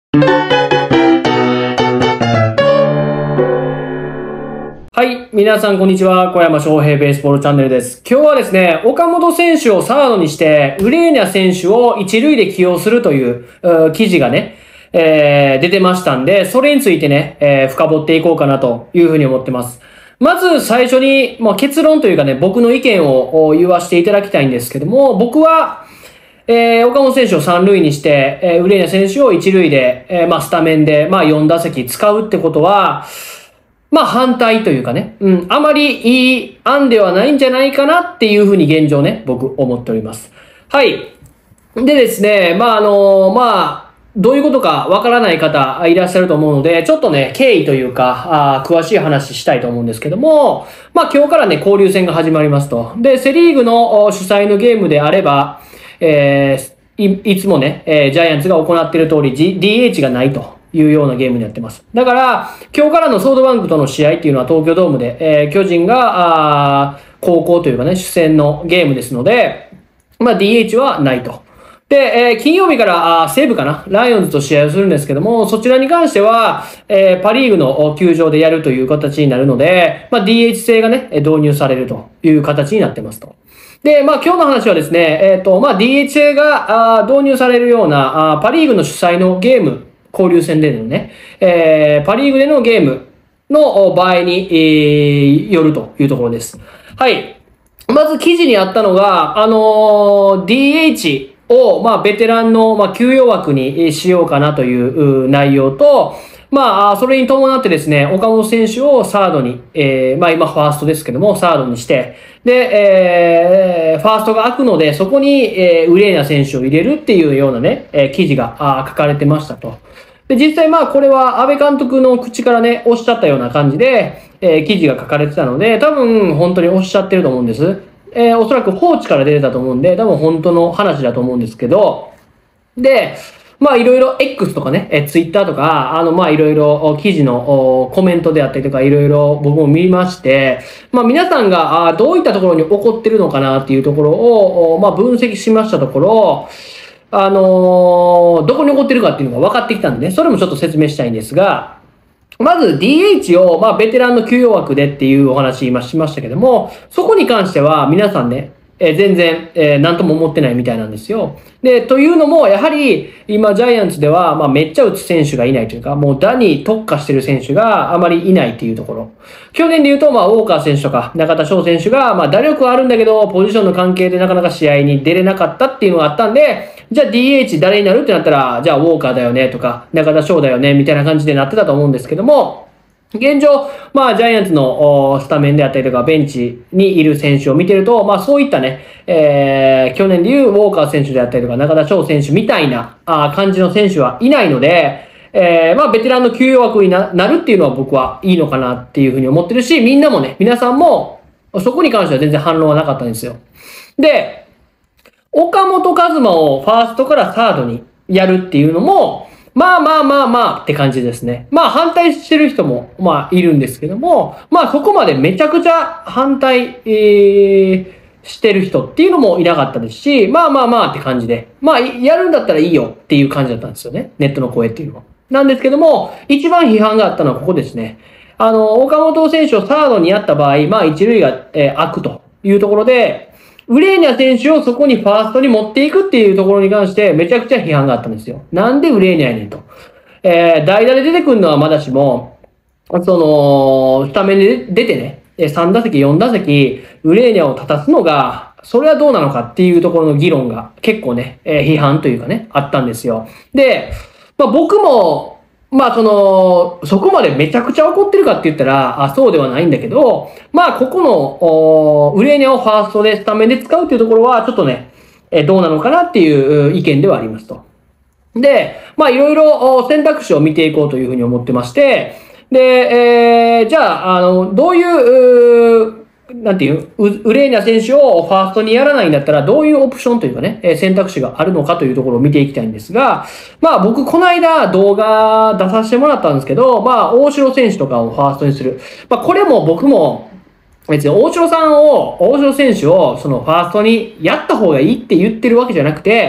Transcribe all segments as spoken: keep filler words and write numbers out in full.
はい。皆さん、こんにちは。小山翔平ベースボールチャンネルです。今日はですね、岡本選手をサードにして、ウレーニャ選手を一塁で起用するという、う記事がね、えー、出てましたんで、それについてね、えー、深掘っていこうかなというふうに思ってます。まず最初に、まあ、結論というかね、僕の意見を言わせていただきたいんですけども、僕は、えー、岡本選手を三塁にして、えー、ウレーニャ選手を一塁で、えー、まあ、スタメンで、まあ、よん打席使うってことは、まあ反対というかね、うん、あまりいい案ではないんじゃないかなっていうふうに現状ね、僕思っております。はい。でですね、まああの、まあ、どういうことかわからない方いらっしゃると思うので、ちょっとね、経緯というか、あ詳しい話したいと思うんですけども、まあ今日からね、交流戦が始まりますと。で、セリーグの主催のゲームであれば、えー、い、いつもね、えー、ジャイアンツが行っている通り、G、ディーエイチ がないと。いうようなゲームになってます。だから、今日からのソフトバンクとの試合っていうのは東京ドームで、えー、巨人が、あ高校というかね、主戦のゲームですので、まあ ディーエイチ はないと。で、えー、金曜日からあ西武かなライオンズと試合をするんですけども、そちらに関しては、えー、パリーグの球場でやるという形になるので、まあ ディーエイチ 制がね、導入されるという形になってますと。で、まあ今日の話はですね、えっ、ー、と、まあ ディーエイチ 制があ導入されるようなあパリーグの主催のゲーム、交流戦でのね、えー、パリーグでのゲームの場合に、えー、よるというところです。はい。まず記事にあったのが、あのー、ディーエイチ を、まあ、ベテランの、まあ、休養枠にしようかなという内容と、まあ、それに伴ってですね、岡本選手をサードに、えー、まあ今ファーストですけども、サードにして、で、えー、ファーストが空くので、そこに、えー、ウレーニャ選手を入れるっていうようなね、えー、記事があ書かれてましたと。で、実際まあこれは安倍監督の口からね、おっしゃったような感じで、えー、記事が書かれてたので、多分本当におっしゃってると思うんです。えー、おそらく放置から出てたと思うんで、多分本当の話だと思うんですけど、で、まあいろいろ X とかね、え、Twitter とか、あのまあいろいろ記事のコメントであったりとかいろいろ僕も見まして、まあ皆さんがあどういったところに起こってるのかなっていうところを、まあ分析しましたところ、あのー、どこに起こってるかっていうのが分かってきたんでね、それもちょっと説明したいんですが、まず ディーエイチ を、まあ、ベテランの休養枠でっていうお話今しましたけども、そこに関しては皆さんね、えー、全然、えー、何とも思ってないみたいなんですよ。で、というのも、やはり、今、ジャイアンツでは、まあ、めっちゃ打つ選手がいないというか、もう打に特化してる選手があまりいないっていうところ。去年で言うと、まあ、ウォーカー選手とか、中田翔選手が、まあ、打力はあるんだけど、ポジションの関係でなかなか試合に出れなかったっていうのがあったんで、じゃあ ディーエイチ 誰になるってなったら、じゃあウォーカーだよねとか、中田翔だよね、みたいな感じでなってたと思うんですけども、現状、まあ、ジャイアンツのスタメンであったりとか、ベンチにいる選手を見てると、まあ、そういったね、えー、去年でいうウォーカー選手であったりとか、中田翔選手みたいなあ感じの選手はいないので、えー、まあ、ベテランの休養枠に な, なるっていうのは僕はいいのかなっていうふうに思ってるし、みんなもね、皆さんも、そこに関しては全然反論はなかったんですよ。で、岡本和真をファーストからサードにやるっていうのも、まあまあまあまあって感じですね。まあ反対してる人もまあいるんですけども、まあそこまでめちゃくちゃ反対、えー、してる人っていうのもいなかったですし、まあまあまあって感じで、まあやるんだったらいいよっていう感じだったんですよね。ネットの声っていうのは。なんですけども、一番批判があったのはここですね。あの、岡本選手をサードにやった場合、まあ一塁が、えー、空くというところで、ウレーニャ選手をそこにファーストに持っていくっていうところに関してめちゃくちゃ批判があったんですよ。なんでウレーニャやねんと。えー、代打で出てくるのはまだしも、その、スタメンで出てね、さん打席、よん打席、ウレーニャを立たすのが、それはどうなのかっていうところの議論が結構ね、えー、批判というかね、あったんですよ。で、まあ僕も、まあその、そこまでめちゃくちゃ怒ってるかって言ったら、あ、そうではないんだけど、まあここの、ウレーニャをファーストでスタメンで使うっていうところは、ちょっとね、えどうなのかなっていう意見ではありますと。で、まあいろいろ選択肢を見ていこうというふうに思ってまして、で、えー、じゃあ、あの、どういう、なんていう、ウレーニャ選手をファーストにやらないんだったら、どういうオプションというかね、選択肢があるのかというところを見ていきたいんですが、まあ僕、この間動画出させてもらったんですけど、まあ大城選手とかをファーストにする。まあこれも僕も、別に大城さんを、大城選手をそのファーストにやった方がいいって言ってるわけじゃなくて、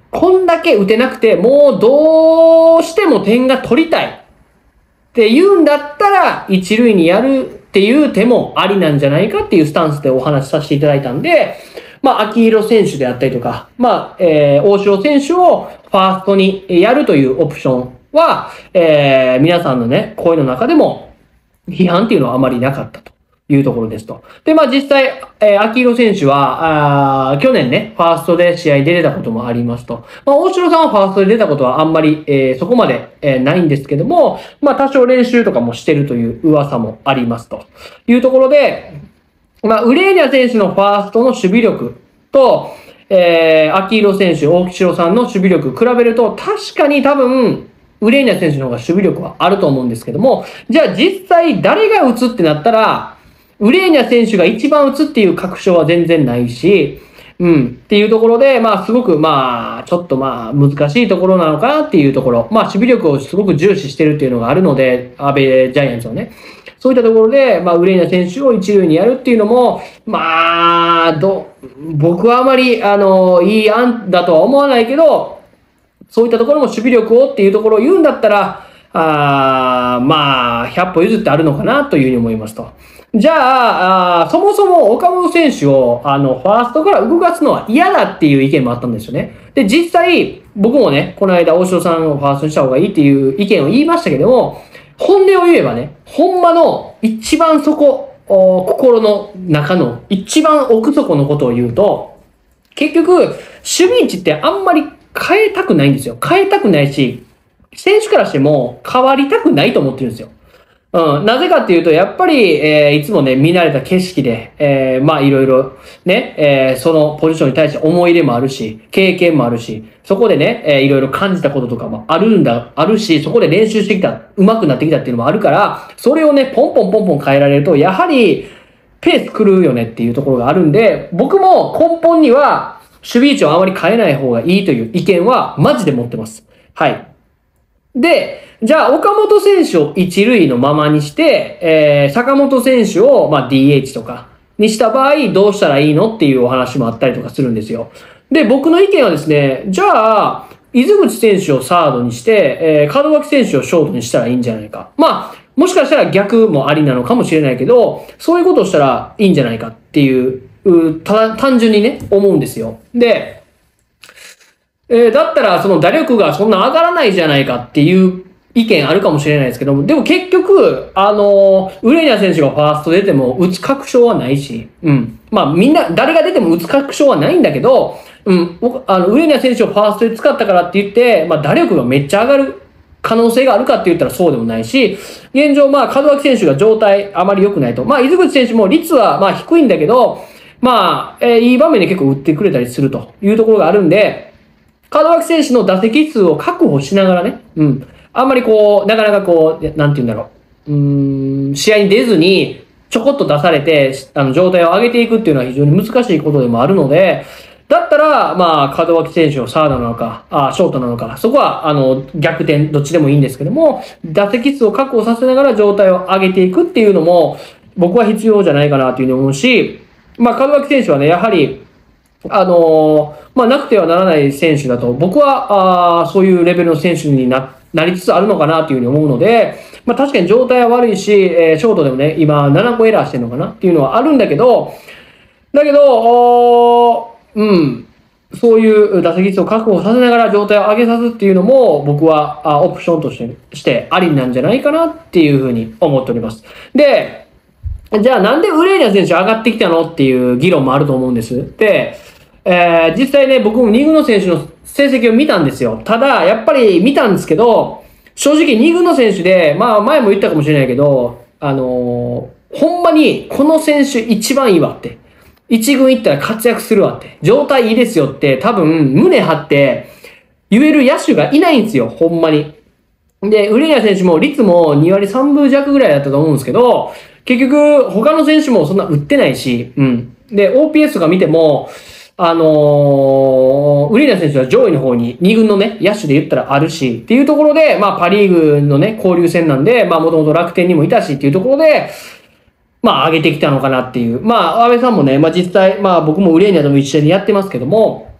こんだけ打てなくて、もうどうしても点が取りたいって言うんだったら、一塁にやるっていう手もありなんじゃないかっていうスタンスでお話しさせていただいたんで、まあ、秋広選手であったりとか、まあ、えー、大城選手をファーストにやるというオプションは、えー、皆さんのね、声の中でも批判っていうのはあまりなかったというところですと。で、まあ実際、えー、秋広選手は、あ去年ね、ファーストで試合で出たこともありますと。まあ、大城さんはファーストで出たことはあんまり、えー、そこまで、えー、ないんですけども、まあ多少練習とかもしてるという噂もありますというところで、まあ、ウレーニャ選手のファーストの守備力と、えー、秋広選手、大城さんの守備力比べると、確かに多分、ウレーニャ選手の方が守備力はあると思うんですけども、じゃあ実際誰が打つってなったら、ウレーニャ選手が一番打つっていう確証は全然ないし、うん、っていうところで、まあすごく、まあ、ちょっとまあ難しいところなのかなっていうところ、まあ守備力をすごく重視してるっていうのがあるので、アベジャイアンツはね。そういったところで、まあ、ウレーニャ選手を一塁にやるっていうのも、まあ、ど、僕はあまり、あの、いい案だとは思わないけど、そういったところも守備力をっていうところを言うんだったら、あまあ、ひゃっぽ譲ってあるのかなというふうに思いますと。じゃあ、あそもそも岡本選手を、あの、ファーストから動かすのは嫌だっていう意見もあったんですよね。で、実際、僕もね、この間、大城さんをファーストにした方がいいっていう意見を言いましたけども、本音を言えばね、ほんまの一番底、心の中の一番奥底のことを言うと、結局、守備位置ってあんまり変えたくないんですよ。変えたくないし、選手からしても変わりたくないと思ってるんですよ。うん。なぜかっていうと、やっぱり、えー、いつもね、見慣れた景色で、えー、まあいろいろね、えー、そのポジションに対して思い入れもあるし、経験もあるし、そこでね、えー、いろいろ感じたこととかもあるんだ、あるし、そこで練習してきた、上手くなってきたっていうのもあるから、それをね、ポンポンポンポン変えられると、やはり、ペース狂うよねっていうところがあるんで、僕も根本には、守備位置をあまり変えない方がいいという意見は、マジで持ってます。はい。で、じゃあ、岡本選手を一塁のままにして、えー、坂本選手を、まあ、ディーエイチ とかにした場合、どうしたらいいのっていうお話もあったりとかするんですよ。で、僕の意見はですね、じゃあ、伊豆口選手をサードにして、えー、門脇選手をショートにしたらいいんじゃないか。まあ、もしかしたら逆もありなのかもしれないけど、そういうことをしたらいいんじゃないかっていう、うた単純にね、思うんですよ。で、えー、だったらその打力がそんな上がらないじゃないかっていう意見あるかもしれないですけども、でも結局、あのー、ウレーニャ選手がファースト出ても打つ確証はないし、うん。まあみんな、誰が出ても打つ確証はないんだけど、うん、あの、ウレーニャ選手をファーストで使ったからって言って、まあ打力がめっちゃ上がる可能性があるかって言ったらそうでもないし、現状まあ門脇選手が状態あまり良くないと。まあ伊豆口選手も率はまあ低いんだけど、まあ、えー、いい場面で結構打ってくれたりするというところがあるんで、門脇選手の打席数を確保しながらね、うん。あんまりこう、なかなかこう、なんて言うんだろう。うーん、試合に出ずに、ちょこっと出されて、あの、状態を上げていくっていうのは非常に難しいことでもあるので、だったら、まあ、門脇選手をサードなのか、あショートなのか、そこは、あの、逆転、どっちでもいいんですけども、打席数を確保させながら状態を上げていくっていうのも、僕は必要じゃないかなというふうに思うし、まあ、門脇選手はね、やはり、あのー、まあ、なくてはならない選手だと、僕は、あそういうレベルの選手にな、なりつつあるのかなというふうに思うので、まあ、確かに状態は悪いし、えー、ショートでもね、今ななこエラーしてるのかなっていうのはあるんだけど、だけど、おうん、そういう打席数を確保させながら状態を上げさすっていうのも、僕は、あオプションとして、してありなんじゃないかなっていうふうに思っております。で、じゃあなんでウレーニャ選手上がってきたのっていう議論もあると思うんです。で、えー、実際ね、僕もに軍の選手の成績を見たんですよ。ただ、やっぱり見たんですけど、正直に軍の選手で、まあ前も言ったかもしれないけど、あのー、ほんまにこの選手一番いいわって。一軍行ったら活躍するわって。状態いいですよって多分胸張って言える野手がいないんですよ。ほんまに。で、ウレーニャ選手も率もに割さんぶ弱ぐらいだったと思うんですけど、結局他の選手もそんな打ってないし、うん。で、オーピーエス とか見ても、あのー、ウレーニャ選手は上位の方にに軍のね、野手で言ったらあるし、っていうところで、まあパリーグのね、交流戦なんで、まあもともと楽天にもいたしっていうところで、まあ上げてきたのかなっていう。まあ安倍さんもね、まあ実際、まあ僕もウレーニャとも一緒にやってますけども、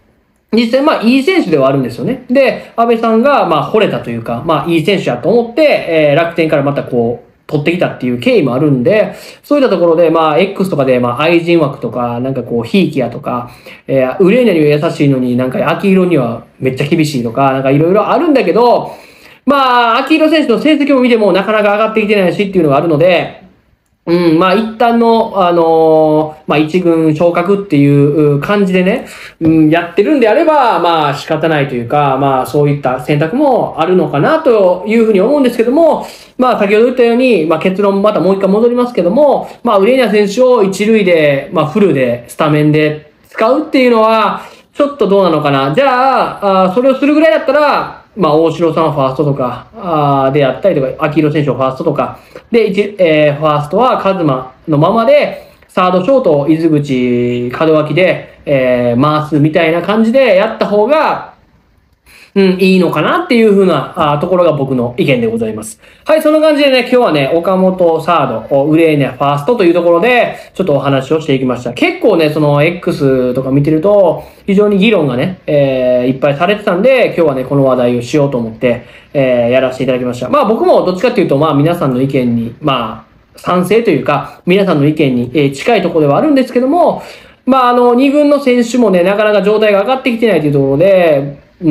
実際まあいい選手ではあるんですよね。で、安倍さんがまあ惚れたというか、まあいい選手やと思って、えー、楽天からまたこう、取ってきたっていう経緯もあるんで、そういったところで、まあ、X とかで、まあ、愛人枠とか、なんかこう、ひいきやとか、えー、ウレーニャには優しいのになんか、秋広にはめっちゃ厳しいとか、なんかいろいろあるんだけど、まあ、秋広選手の成績を見てもなかなか上がってきてないしっていうのがあるので、うん、まあ一旦の、あのーまあ一軍昇格っていう感じでね、うん、やってるんであれば、まあ仕方ないというか、まあそういった選択もあるのかなというふうに思うんですけども、まあ先ほど言ったように、まあ結論またもう一回戻りますけども、まあウレーニャ選手を一塁で、まあフルで、スタメンで使うっていうのは、ちょっとどうなのかな。じゃあ、あそれをするぐらいだったら、まあ、大城さんファーストとか、あであったりとか、秋広選手をファーストとか、で、一えー、ファーストはカズマのままで、サード、ショート、伊豆口、門脇で、えー、回すみたいな感じでやった方が、うん、いいのかなっていう風なあところが僕の意見でございます。はい、そんな感じでね、今日はね、岡本サード、ウレーニャファーストというところで、ちょっとお話をしていきました。結構ね、その X とか見てると、非常に議論がね、えー、いっぱいされてたんで、今日はね、この話題をしようと思って、えー、やらせていただきました。まあ僕もどっちかっていうと、まあ皆さんの意見に、まあ、賛成というか、皆さんの意見に、えー、近いところではあるんですけども、まああの、に軍の選手もね、なかなか状態が上がってきてないというところで、うん、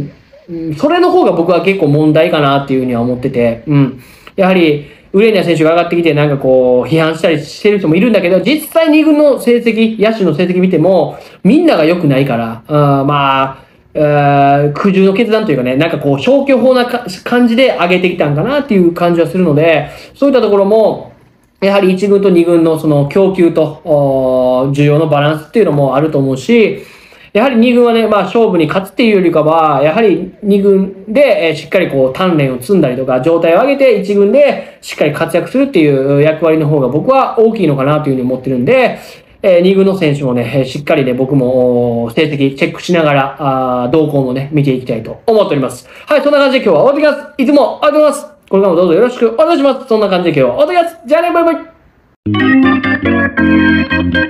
それの方が僕は結構問題かなっていうふうには思ってて、うん。やはり、ウレーニャ選手が上がってきてなんかこう、批判したりしてる人もいるんだけど、実際に軍の成績、野手の成績見ても、みんなが良くないから、あまあ、苦渋の決断というかね、なんかこう、消去法な感じで上げてきたんかなっていう感じはするので、そういったところも、やはりいち軍とに軍のその供給と、需要のバランスっていうのもあると思うし、やはりに軍はね、まあ勝負に勝つっていうよりかは、やはりに軍で、えー、しっかりこう鍛錬を積んだりとか、状態を上げていち軍でしっかり活躍するっていう役割の方が僕は大きいのかなというふうに思ってるんで、えー、に軍の選手もね、しっかりね、僕も成績チェックしながら、あ動向もね、見ていきたいと思っております。はい、そんな感じで今日は終わってきます。いつもありがとうございます。これからもどうぞよろしくお願いします。そんな感じで今日は終わってきます。じゃあね、バイバイ。